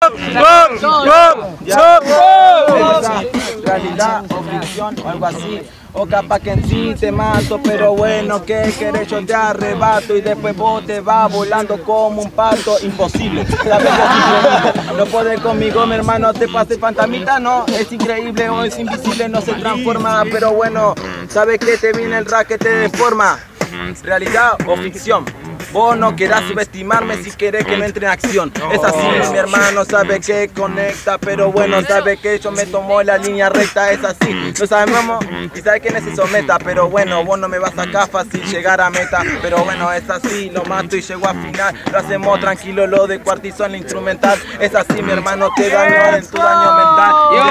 Realidad o ficción o algo así. O capaz que en sí te mato, pero bueno, ¿qué querés? Yo te arrebato y después vos te vas volando como un pato. Imposible, la verdad no podés conmigo, mi hermano, te pase fantasmita, no. Es increíble o es invisible, no se transforma, pero bueno, ¿sabes qué? Te viene el rap que te deforma. Realidad o ficción. Vos no querás subestimarme si querés que no entre en acción. Es así, mi hermano, sabe que conecta, pero bueno, sabe que yo me tomo la línea recta. Es así, lo sabemos y sabe que se someta, pero bueno, vos no me vas acá fácil llegar a meta. Pero bueno, es así, lo mato y llego a final. Lo hacemos tranquilo, lo de cuartizón instrumental. Es así, mi hermano, te daño en tu daño mental.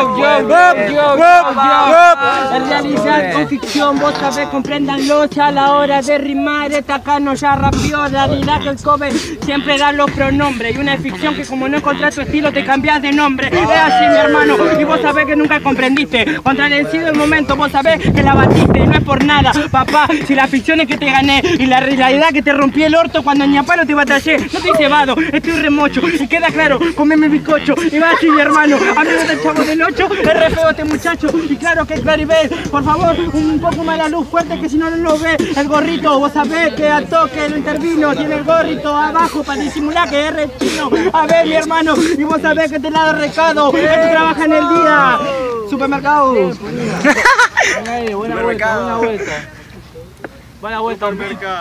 En realidad o ficción, vos sabés, compréndanlo a la hora de rimar. Esta acá no ya rapió. Realidad que el cover siempre da los pronombres. Y una ficción que como no encontrás tu estilo te cambias de nombre. Es así, mi hermano, y vos sabés que nunca comprendiste. Contradecido el momento, vos sabés que la batiste. Y no es por nada, papá, si la ficción es que te gané y la realidad que te rompí el orto cuando ni a palo te batallé. No estoy cebado, estoy remocho. Y queda claro, comeme bizcocho. Y va así, mi hermano, amigo del Chavo del 8, es re feo este muchacho. Y claro que es Claribel, por favor, un poco más la luz fuerte que si no lo ve. El gorrito, vos sabés que al toque lo intervino. Tiene el gorrito abajo para disimular que es re chino. A ver, mi hermano, y vos sabés que te la doy recado. Que tú trabajas en el día. Supermercado. Buena vuelta. Buena vuelta al mercado.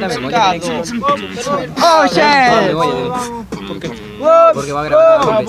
¡Oye! Porque va a grabar.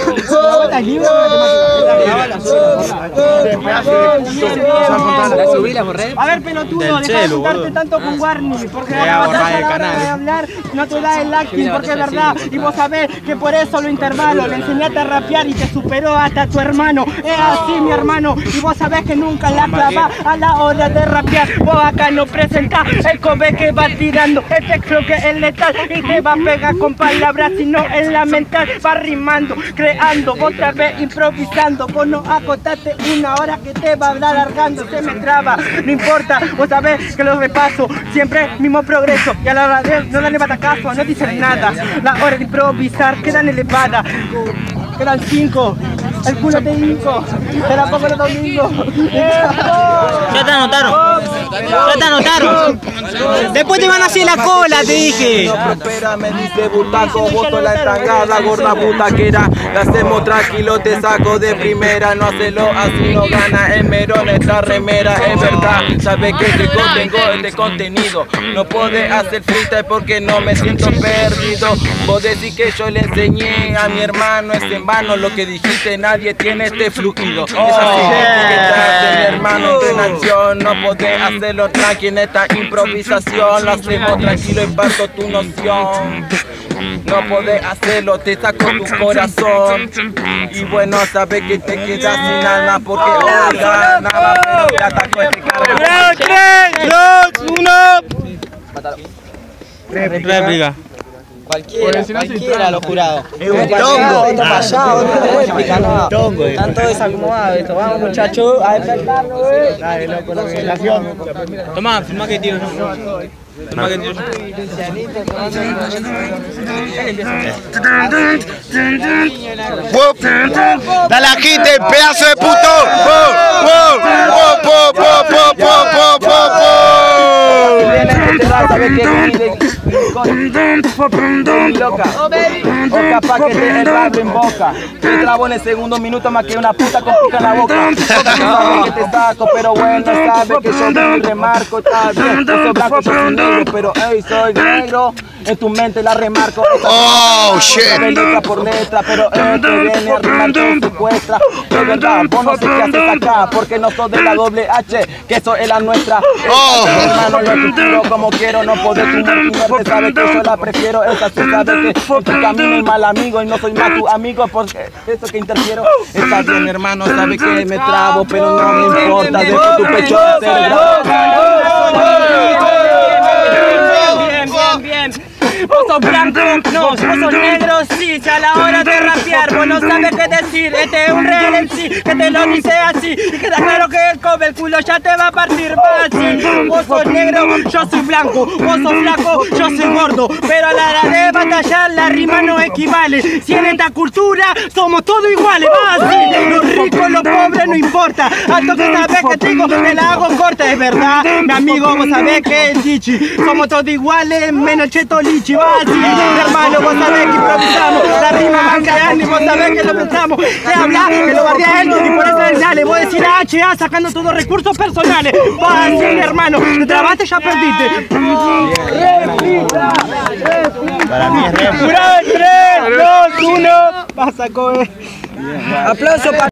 A ver, pelotudo, deja de juntarte tanto con Warney. Porque a la hora de hablar no te da el acting, porque es verdad. Y vos sabés que por eso lo intervalo. Le enseñaste a rapear y te superó hasta tu hermano. Es así, mi hermano. Y vos sabés que nunca la clavas a la hora de rapear. Vos acá no presentás el cover que va tirando, el texto que es letal y te va a pegar con palabras, sino en la mental. Va rimando, creando, otra vez improvisando. Vos no acotaste una hora que te va alargando, se me traba, no importa, vos sabés que lo repaso, siempre mismo progreso. Y a la hora de no darle batacazo, no dicen nada. La hora de improvisar quedan elevadas. Quedan 5, el culo te hinco, te la pongo el domingo. Ya te anotaron. Ya te anotaron. Después te van a hacer la cola, te dije. No prospera, me dice butaco, voto la entangada, gorda butaquera. La hacemos tranquilo, te saco de primera. No hacelo así, no gana el merón esta remera. Es verdad, sabes que te contengo este contenido. No podés hacer freestyle porque no me siento perdido. Vos decís que yo le enseñé a mi hermano, es en vano lo que dijiste, nadie tiene este fluido. Es así, mi hermano, entra en acción. No podés hacerlo tranqui en esta improvisación. Lo hacemos tranquilo y parto tu noción. No podés hacerlo, te saco tu corazón. Y bueno, sabes que te quedas sin alma porque hoy ganaba, pero te atacó este carro. 3, 2, 1. Réplica. Cualquiera los jurados. Es un tongo. Otro para allá, otro no explica nada. Están todos desacomodados esto. Vamos, muchachos, a despertarnos, Dale, loco, la organización. Tomá, firma que tiro. Tomá que tiro. Dale agite, pedazo de puto. Loca. O capaz que te el rap en boca. Te trabo en el segundo minuto más que una puta con pica en la boca. Sabes que te saco, pero bueno, sabes que yo me remarco. Está bien, yo soy blanco, yo soy negro, pero hey, soy negro. En tu mente la remarco. Oh, shit. Letra por letra, pero te viene a rimar con secuestra. De verdad, vos no sé qué haces acá, porque no sos de la doble H, que eso es la nuestra. Hermano, yo te tiro como quiero, no podés imaginarte, sabes que yo la prefiero. Esa sí sabes que en tu camino es mal amigo y no soy más tu amigo, porque eso que interfiero. Está bien, hermano, sabes que me trabo, pero no me importa, dejo tu pecho cerebral. Bien. Vos sos blanco, no, vos sos negro, sí, a la hora de rapear, vos no sabe qué decir. Este es un real en sí, que te lo dice así. Y queda claro que el cover, el culo ya te va a partir fácil. Vos sos negro, yo soy blanco. Vos sos flaco, yo soy gordo. Pero a la hora de batallar la rima no equivale. Si en esta cultura somos todos iguales. Fácil, los ricos, los pobres no importa. Alto que sabes que tengo, te la hago corta, es verdad. Mi amigo, vos sabés que es chichi. Somos todos iguales, menos cheto lichi. Fácil, hermano, vos sabés que improvisamos. La rima va a caer, y vos sabés que lo pensamos. Te habla, que lo bardea él, y por eso él sale. Voy a decir HA sacando todos recursos personales. Fácil, hermano, te trabaste, ya perdiste. Para mí es re. 3, 2, 1, pasa, coe. Aplauso para